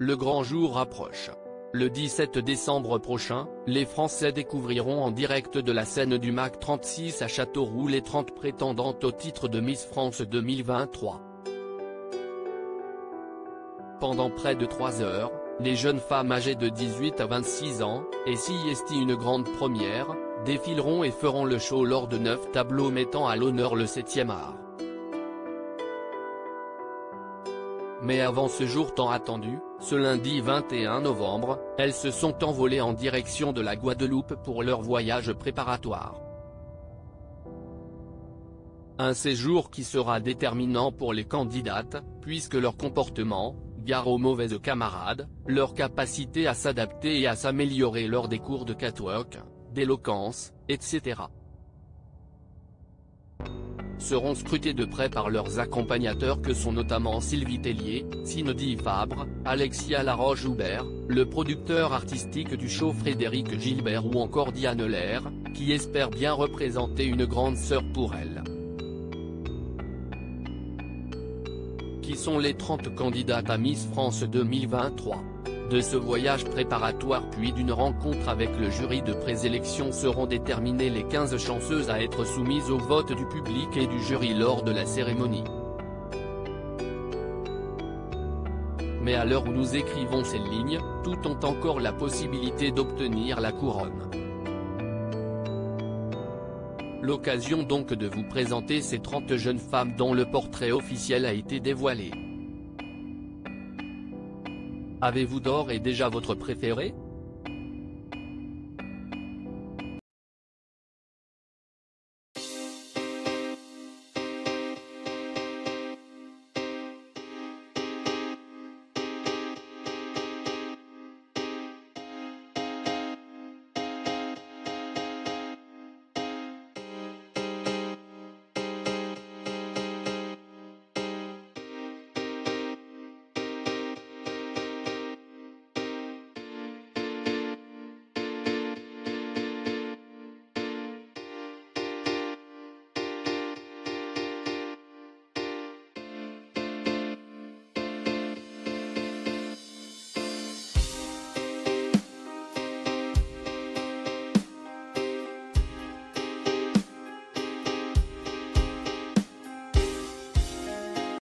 le grand jour approche. Le 17 décembre prochain, les Français découvriront en direct de la scène du MAC 36 à Châteauroux les 30 prétendantes au titre de Miss France 2023. Pendant près de 3 heures, les jeunes femmes âgées de 18 à 26 ans, et si est une grande première, défileront et feront le show lors de 9 tableaux mettant à l'honneur le 7e art. Mais avant ce jour tant attendu, ce lundi 21 novembre, elles se sont envolées en direction de la Guadeloupe pour leur voyage préparatoire. Un séjour qui sera déterminant pour les candidates, puisque leur comportement, gare aux mauvaises camarades, leur capacité à s'adapter et à s'améliorer lors des cours de catwalk, d'éloquence, etc. seront scrutés de près par leurs accompagnateurs que sont notamment Sylvie Tellier, Cindy Fabre, Alexia Laroche-Joubert, le producteur artistique du show Frédéric Gilbert ou encore Diane Lair, qui espère bien représenter une grande sœur pour elle. Qui sont les 30 candidates à Miss France 2023 ? De ce voyage préparatoire puis d'une rencontre avec le jury de présélection seront déterminées les 15 chanceuses à être soumises au vote du public et du jury lors de la cérémonie. Mais à l'heure où nous écrivons ces lignes, toutes ont encore la possibilité d'obtenir la couronne. L'occasion donc de vous présenter ces 30 jeunes femmes dont le portrait officiel a été dévoilé. Avez-vous d'ores et déjà votre préféré ?